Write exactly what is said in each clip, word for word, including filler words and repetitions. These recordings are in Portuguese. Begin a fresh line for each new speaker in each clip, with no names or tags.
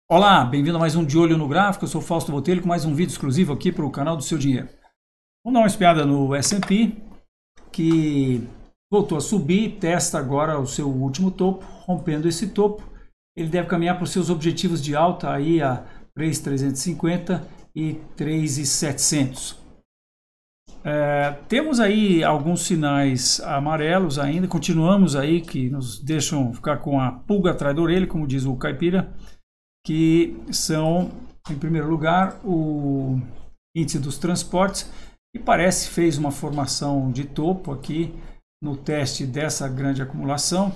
Olá, bem-vindo a mais um De Olho no Gráfico. Eu sou o Fausto Botelho com mais um vídeo exclusivo aqui para o canal do Seu Dinheiro. Vamos dar uma espiada no S and P, que voltou a subir, testa agora o seu último topo, rompendo esse topo. Ele deve caminhar para os seus objetivos de alta aí a três mil trezentos e cinquenta e três mil e setecentos. É, temos aí alguns sinais amarelos ainda, continuamos aí que nos deixam ficar com a pulga atrás da orelha, como diz o caipira, que são, em primeiro lugar, o índice dos transportes, que parece fez uma formação de topo aqui no teste dessa grande acumulação,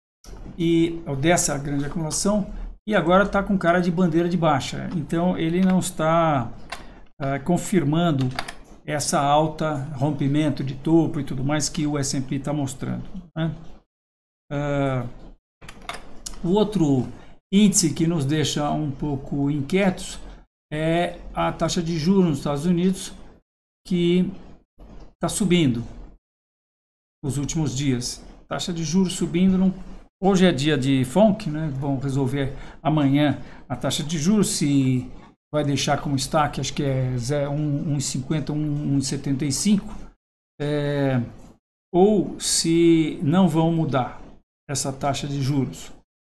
e dessa grande acumulação, e agora está com cara de bandeira de baixa. Então ele não está uh, confirmando essa alta, rompimento de topo e tudo mais que o S and P está mostrando, né? Uh, o outro índice que nos deixa um pouco inquietos é a taxa de juros nos Estados Unidos, que está subindo nos últimos dias. Taxa de juros subindo. Não... Hoje é dia de F O M C, né? Vão resolver amanhã a taxa de juros, se vai deixar como está, que acho que é um vírgula cinquenta, um vírgula setenta e cinco, é... ou se não vão mudar essa taxa de juros.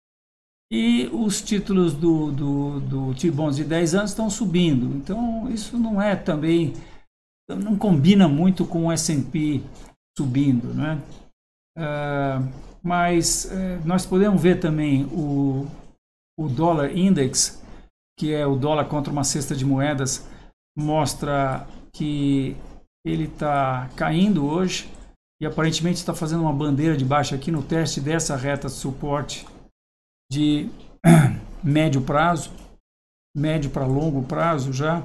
E os títulos do, do, do T-Bonds de dez anos estão subindo. Então isso não é também, não combina muito com o S and P subindo, né? Uh, mas uh, nós podemos ver também o, o dólar index, que é o dólar contra uma cesta de moedas, mostra que ele está caindo hoje e aparentemente está fazendo uma bandeira de baixa aqui no teste dessa reta de suporte de médio prazo, médio para longo prazo já,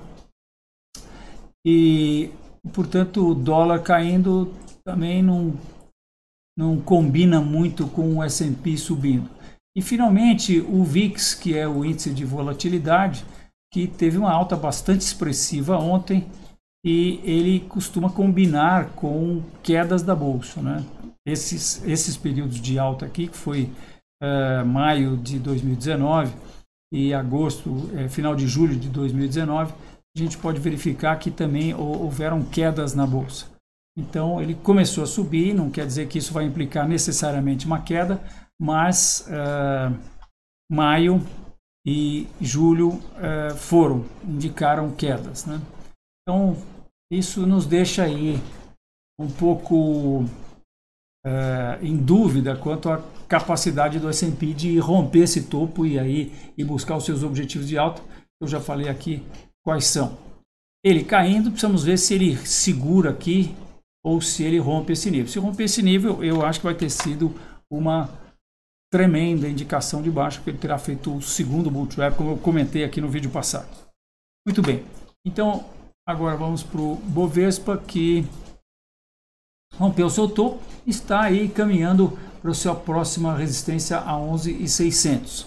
e portanto o dólar caindo também não, não combina muito com o S and P subindo. E finalmente o V I X, que é o índice de volatilidade, que teve uma alta bastante expressiva ontem, e ele costuma combinar com quedas da bolsa, né? Esses, esses períodos de alta aqui, que foi Uh, maio de dois mil e dezenove e agosto, uh, final de julho de dois mil e dezenove, a gente pode verificar que também houveram quedas na bolsa. Então ele começou a subir, não quer dizer que isso vai implicar necessariamente uma queda, mas uh, maio e julho uh, foram, indicaram quedas, né? Então isso nos deixa aí um pouco Uh, em dúvida quanto à capacidade do S and P de romper esse topo e aí e buscar os seus objetivos de alta. Eu já falei aqui quais são. Ele caindo, precisamos ver se ele segura aqui ou se ele rompe esse nível. Se romper esse nível, eu acho que vai ter sido uma tremenda indicação de baixa, porque ele terá feito o segundo bull trap, como eu comentei aqui no vídeo passado. Muito bem, então agora vamos para o Bovespa, que rompeu o seu topo, está aí caminhando para a sua próxima resistência a onze mil e seiscentos.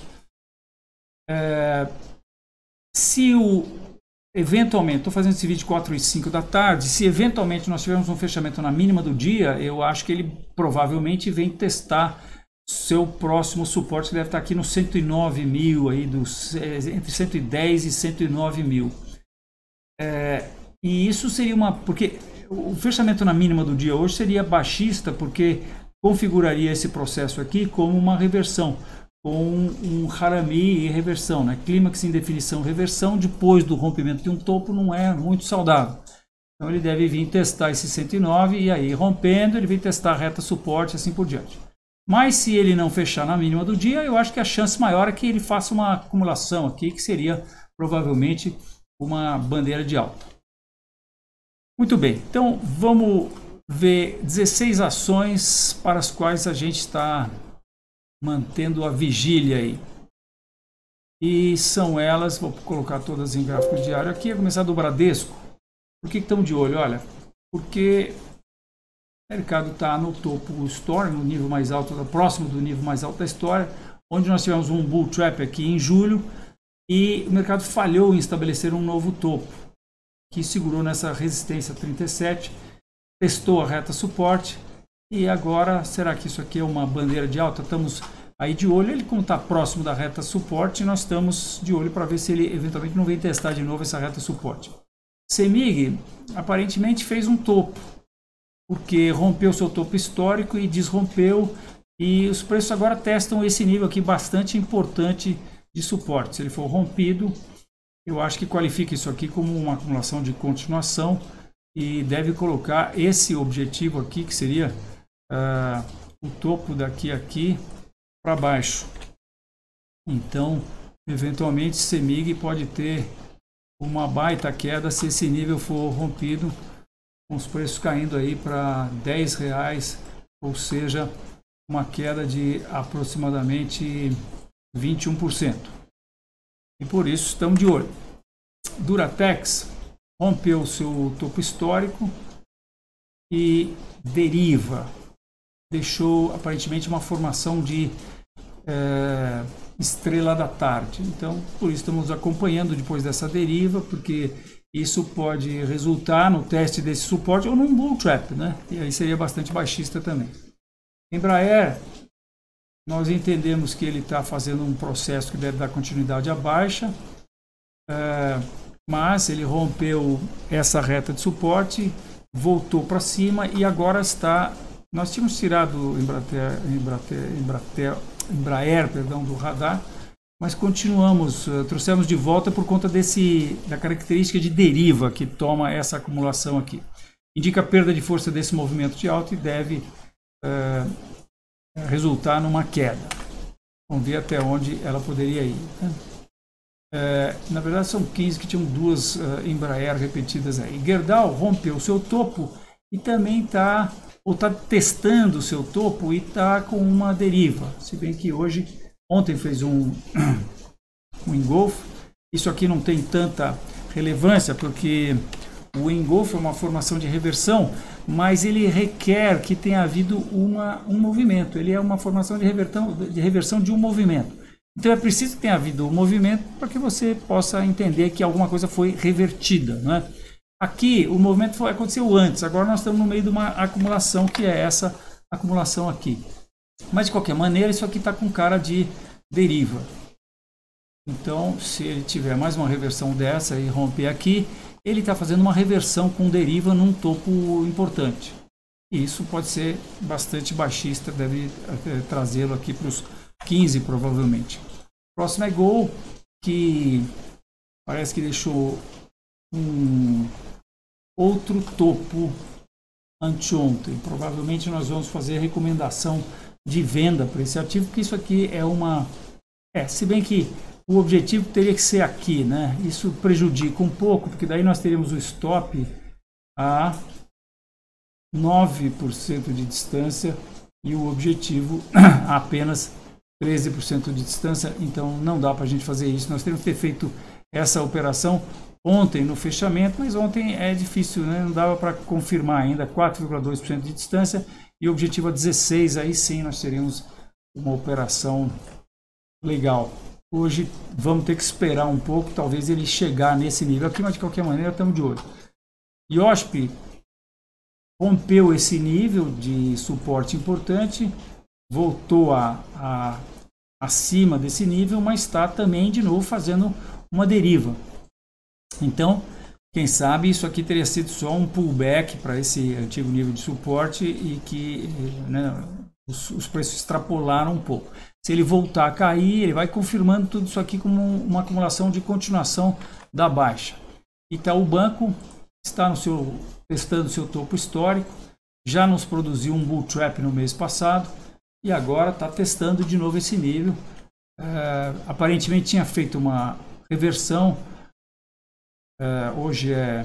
É, se o eventualmente, estou fazendo esse vídeo quatro e cinco da tarde, se eventualmente nós tivermos um fechamento na mínima do dia, eu acho que ele provavelmente vem testar seu próximo suporte, que deve estar aqui no cento e nove mil, aí dos, entre cento e dez e cento e nove mil. É, e isso seria uma... porque o fechamento na mínima do dia hoje seria baixista, porque configuraria esse processo aqui como uma reversão, com um harami e reversão, né? Clímax em definição, reversão depois do rompimento de um topo não é muito saudável. Então ele deve vir testar esse cento e nove e aí rompendo ele vem testar a reta suporte, assim por diante. Mas se ele não fechar na mínima do dia, eu acho que a chance maior é que ele faça uma acumulação aqui, que seria provavelmente uma bandeira de alta. Muito bem, então vamos ver dezesseis ações para as quais a gente está mantendo a vigília aí. E são elas, vou colocar todas em gráfico diário aqui, a começar do Bradesco. Por que estão de olho? Olha, porque o mercado está no topo histórico, no nível mais alto, próximo do nível mais alto da história, onde nós tivemos um bull trap aqui em julho e o mercado falhou em estabelecer um novo topo, que segurou nessa resistência trinta e sete, testou a reta suporte e agora, será que isso aqui é uma bandeira de alta? Estamos aí de olho. Ele, como está próximo da reta suporte, nós estamos de olho para ver se ele eventualmente não vem testar de novo essa reta suporte. CEMIG aparentemente fez um topo, porque rompeu seu topo histórico e desrompeu, e os preços agora testam esse nível aqui bastante importante de suporte. Se ele for rompido, eu acho que qualifica isso aqui como uma acumulação de continuação e deve colocar esse objetivo aqui, que seria uh, o topo daqui a aqui para baixo. Então, eventualmente, CEMIG pode ter uma baita queda se esse nível for rompido, com os preços caindo aí para dez reais, ou seja, uma queda de aproximadamente vinte e um por cento. E por isso estamos de olho. Duratex rompeu seu topo histórico e deriva. Deixou aparentemente uma formação de é, estrela da tarde. Então, por isso estamos acompanhando depois dessa deriva, porque isso pode resultar no teste desse suporte ou num bull trap, né? E aí seria bastante baixista também. Embraer, nós entendemos que ele está fazendo um processo que deve dar continuidade à baixa, é, mas ele rompeu essa reta de suporte, voltou para cima e agora está... Nós tínhamos tirado o Embraer, Embraer, Embraer, Embraer perdão, do radar, mas continuamos, uh, trouxemos de volta por conta desse, da característica de deriva que toma essa acumulação aqui. Indica a perda de força desse movimento de alta e deve uh, resultar numa queda. Vamos ver até onde ela poderia ir. Né? Uh, na verdade são quinze que tinham duas uh, Embraer repetidas aí. Gerdau rompeu o seu topo e também está... ou está testando o seu topo e está com uma deriva. Se bem que hoje, ontem fez um, um engolfo. Isso aqui não tem tanta relevância, porque o engolfo é uma formação de reversão, mas ele requer que tenha havido uma, um movimento. Ele é uma formação de, revertão, de reversão de um movimento. Então é preciso que tenha havido um movimento para que você possa entender que alguma coisa foi revertida, né? Aqui o movimento foi, aconteceu antes, agora nós estamos no meio de uma acumulação, que é essa acumulação aqui. Mas de qualquer maneira, isso aqui está com cara de deriva. Então, se ele tiver mais uma reversão dessa e romper aqui, ele está fazendo uma reversão com deriva num topo importante. E isso pode ser bastante baixista, deve é, trazê-lo aqui para os quinze provavelmente. Próximo é Gol, que parece que deixou um outro topo anteontem. Provavelmente nós vamos fazer recomendação de venda para esse ativo, porque isso aqui é uma... É, se bem que o objetivo teria que ser aqui, né? Isso prejudica um pouco, porque daí nós teríamos o stop a nove por cento de distância e o objetivo a apenas treze por cento de distância, então não dá para a gente fazer isso. Nós teríamos que ter feito essa operação ontem no fechamento, mas ontem é difícil, né? Não dava para confirmar ainda, quatro vírgula dois por cento de distância e o objetivo a dezesseis, aí sim nós teríamos uma operação legal. Hoje vamos ter que esperar um pouco, talvez ele chegar nesse nível aqui, mas de qualquer maneira estamos de olho. I O S P rompeu esse nível de suporte importante, voltou a, a, acima desse nível, mas está também de novo fazendo uma deriva. Então, quem sabe isso aqui teria sido só um pullback para esse antigo nível de suporte e que, né, os, os preços extrapolaram um pouco. Se ele voltar a cair, ele vai confirmando tudo isso aqui como uma acumulação de continuação da baixa. Itaú Banco está no seu, testando o seu topo histórico, já nos produziu um bull trap no mês passado e agora está testando de novo esse nível. É, aparentemente tinha feito uma reversão. Uh, hoje é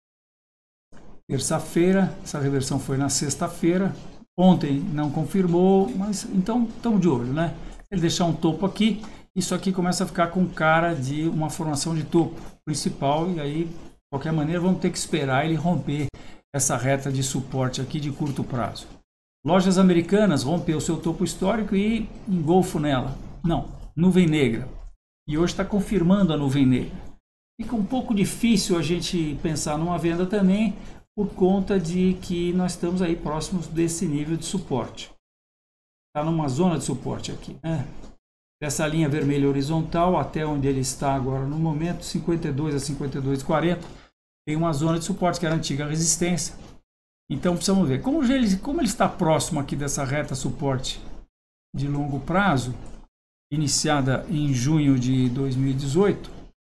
terça-feira, essa reversão foi na sexta-feira, ontem não confirmou, mas então estamos de olho, né? Ele deixar um topo aqui, isso aqui começa a ficar com cara de uma formação de topo principal e aí, de qualquer maneira, vamos ter que esperar ele romper essa reta de suporte aqui de curto prazo. Lojas Americanas rompeu seu topo histórico e engolfo nela. Não, nuvem negra. E hoje está confirmando a nuvem negra. Fica um pouco difícil a gente pensar numa venda também por conta de que nós estamos aí próximos desse nível de suporte. está numa zona de suporte aqui, né? Dessa linha vermelha horizontal até onde ele está agora no momento, cinquenta e dois a cinquenta e dois e quarenta, tem uma zona de suporte que era a antiga resistência. Então precisamos ver como ele, como ele está próximo aqui dessa reta suporte de longo prazo, iniciada em junho de dois mil e dezoito.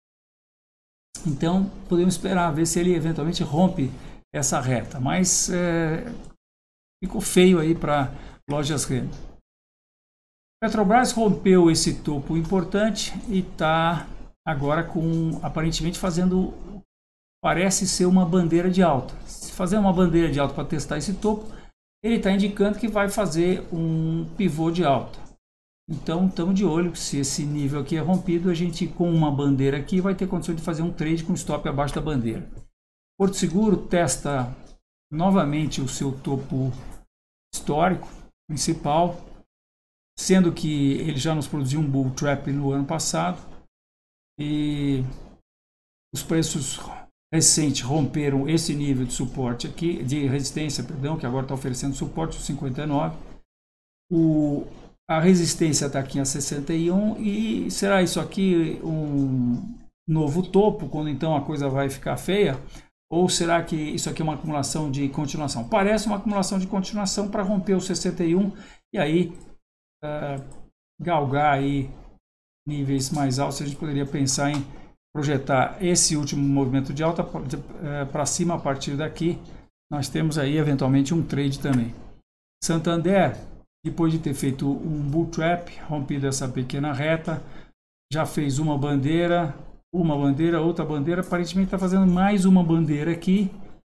Então podemos esperar ver se ele eventualmente rompe essa reta, mas é, ficou feio aí para lojas Renner. Petrobras rompeu esse topo importante e está agora com, aparentemente fazendo, parece ser uma bandeira de alta. Se fazer uma bandeira de alta para testar esse topo, ele está indicando que vai fazer um pivô de alta. Então estamos de olho, se esse nível aqui é rompido, a gente com uma bandeira aqui vai ter condição de fazer um trade com stop abaixo da bandeira. Porto Seguro testa novamente o seu topo histórico principal, sendo que ele já nos produziu um bull trap no ano passado e os preços recentes romperam esse nível de suporte aqui, de resistência, perdão, que agora está oferecendo suporte, o cinquenta e nove. O, a resistência está aqui a sessenta e um e será isso aqui um novo topo, quando então a coisa vai ficar feia? Ou será que isso aqui é uma acumulação de continuação? Parece uma acumulação de continuação para romper o sessenta e um e aí Uh, galgar aí níveis mais altos. A gente poderia pensar em projetar esse último movimento de alta para uh, cima. A partir daqui nós temos aí eventualmente um trade também. Santander, depois de ter feito um bull trap, rompido essa pequena reta, já fez uma bandeira, uma bandeira, outra bandeira, aparentemente está fazendo mais uma bandeira aqui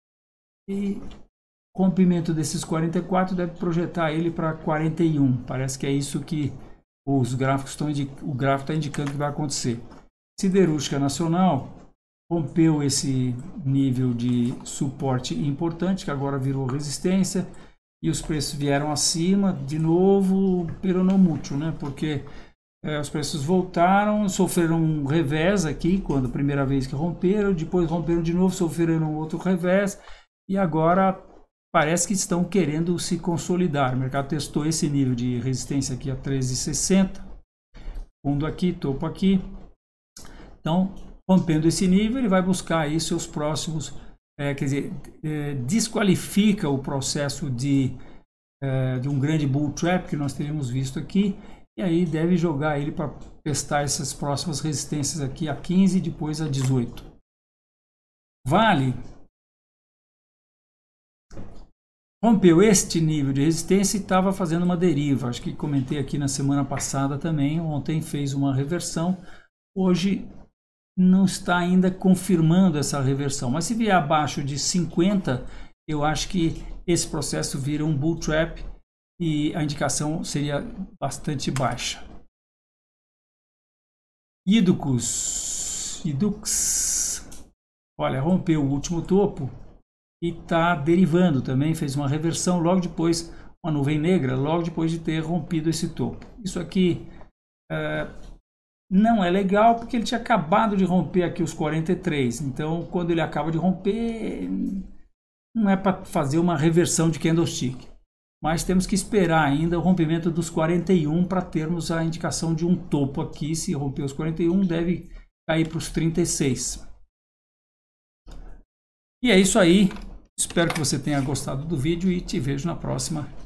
e rompimento desses quarenta e quatro deve projetar ele para quarenta e um. Parece que é isso que os gráficos estão o gráfico está indicando que vai acontecer. Siderúrgica Nacional rompeu esse nível de suporte importante, que agora virou resistência, e os preços vieram acima de novo, pero não muito, né? Porque é, os preços voltaram, sofreram um revés aqui, quando a primeira vez que romperam, depois romperam de novo, sofreram outro revés, e agora parece que estão querendo se consolidar. O mercado testou esse nível de resistência aqui a treze e sessenta. Fundo aqui, topo aqui. Então, rompendo esse nível, ele vai buscar aí seus próximos... É, quer dizer, é, desqualifica o processo de, é, de um grande bull trap que nós teríamos visto aqui. E aí deve jogar ele para testar essas próximas resistências aqui a quinze e depois a dezoito. Vale... rompeu este nível de resistência e estava fazendo uma deriva. Acho que comentei aqui na semana passada também. Ontem fez uma reversão. Hoje não está ainda confirmando essa reversão. Mas se vier abaixo de cinquenta, eu acho que esse processo vira um bull trap e a indicação seria bastante baixa. Idux. Idux. Olha, rompeu o último topo. E está derivando também, fez uma reversão logo depois, uma nuvem negra, logo depois de ter rompido esse topo. Isso aqui é, não é legal porque ele tinha acabado de romper aqui os quarenta e três. Então, quando ele acaba de romper, não é para fazer uma reversão de candlestick. Mas temos que esperar ainda o rompimento dos quarenta e um para termos a indicação de um topo aqui. Se romper os quarenta e um, deve cair para os trinta e seis. E é isso aí. Espero que você tenha gostado do vídeo e te vejo na próxima.